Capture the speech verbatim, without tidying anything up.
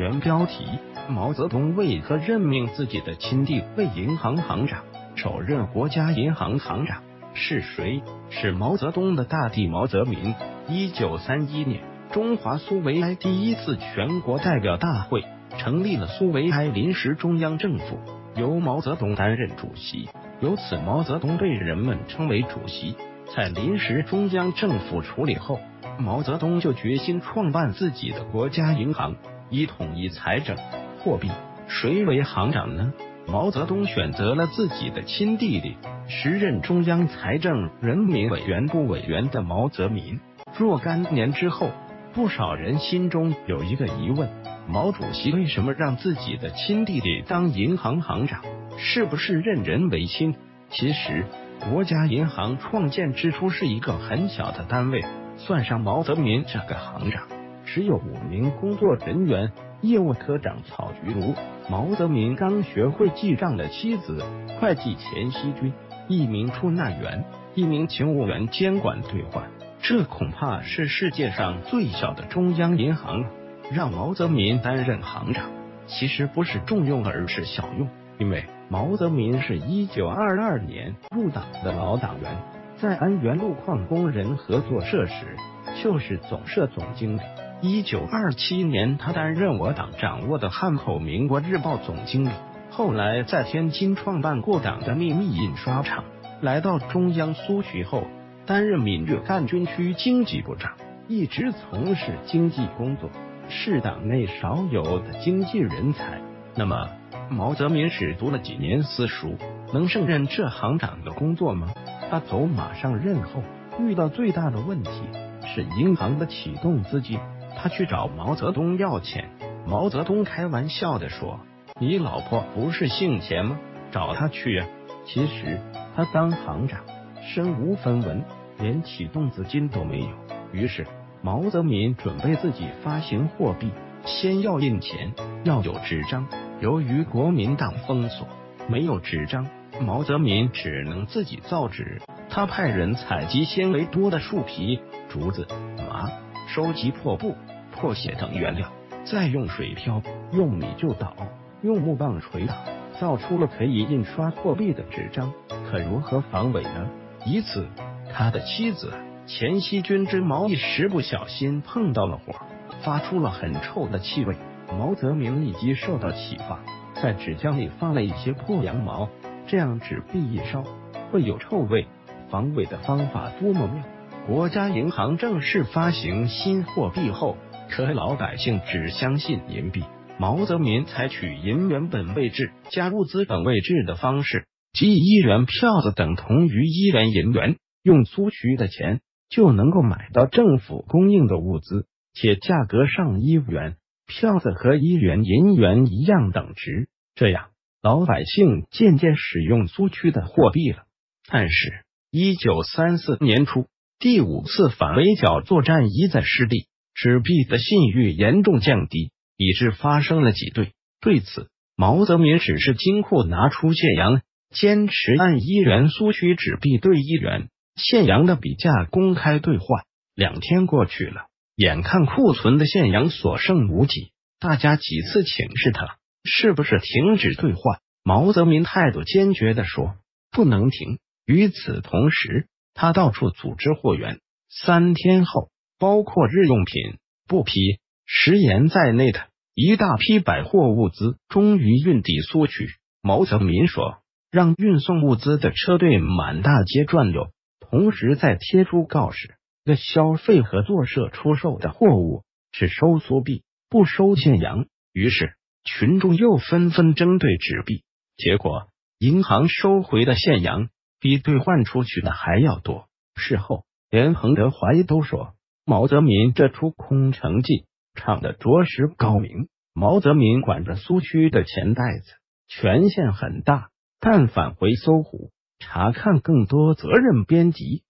原标题：毛泽东为何任命自己的亲弟为银行行长？首任国家银行行长是谁？是毛泽东的大弟毛泽民。一九三一年，中华苏维埃第一次全国代表大会成立了苏维埃临时中央政府，由毛泽东担任主席，由此毛泽东被人们称为主席。在临时中央政府处理后，毛泽东就决心创办自己的国家银行，以统一财政、货币。谁为行长呢？毛泽东选择了自己的亲弟弟，时任中央财政人民委员部委员的毛泽民。若干年之后，不少人心中有一个疑问：毛主席为什么让自己的亲弟弟当银行行长？是不是任人唯亲？其实，国家银行创建之初是一个很小的单位，算上毛泽民这个行长，只有五名工作人员。业务科长曹菊如，毛泽民刚学会记账的妻子会计钱锡军，一名出纳员，一名勤务员监管兑换。这恐怕是世界上最小的中央银行了。让毛泽民担任行长，其实不是重用而是小用，因为毛泽民是一九二二年入党的老党员，在安源路矿工人合作社时就是总社总经理。一九二七年，他担任我党掌握的汉口民国日报总经理，后来在天津创办过党的秘密印刷厂。来到中央苏区后，担任闽粤赣军区经济部长，一直从事经济工作，是党内少有的经济人才。那么，毛泽民只读了几年私塾，能胜任这行长的工作吗？他走马上任后，遇到最大的问题是银行的启动资金。他去找毛泽东要钱，毛泽东开玩笑的说：“你老婆不是姓钱吗？找他去呀。”其实他当行长身无分文，连启动资金都没有。于是毛泽民准备自己发行货币，先要印钱，要有纸张。由于国民党封锁，没有纸张，毛泽民只能自己造纸。他派人采集纤维多的树皮、竹子、麻，收集破布、破血等原料，再用水漂，用米就捣，用木棒捶打，造出了可以印刷货币的纸张。可如何防伪呢？一次，他的妻子钱锡军织毛一时不小心碰到了火，发出了很臭的气味。毛泽民立即受到启发，在纸浆里放了一些破羊毛，这样纸币一烧会有臭味。防伪的方法多么妙！国家银行正式发行新货币后，可老百姓只相信银币。毛泽民采取银元本位制加入资本位制的方式，即一元票子等同于一元银元，用苏区的钱就能够买到政府供应的物资，且价格上一元，票子和一元银元一样等值。这样，老百姓渐渐使用苏区的货币了。但是，一九三四年初，第五次反围剿作战一再失利，纸币的信誉严重降低，以致发生了挤兑。对此，毛泽民指示金库拿出现洋，坚持按一元苏区纸币兑一元，现洋的比价公开兑换。两天过去了，眼看库存的现洋所剩无几，大家几次请示他是不是停止兑换。毛泽民态度坚决地说：“不能停。”与此同时，他到处组织货源。三天后，包括日用品、布匹、食盐在内的一大批百货物资终于运抵苏区。毛泽民说，让运送物资的车队满大街转悠，同时再贴出告示：的消费合作社出售的货物只收苏币，不收现洋。于是群众又纷纷争兑纸币，结果银行收回的现洋比兑换出去的还要多。事后，连彭德怀都说，毛泽民这出空城计唱得着实高明。毛泽民管着苏区的钱袋子，权限很大，但返回搜狐查看更多责任编辑。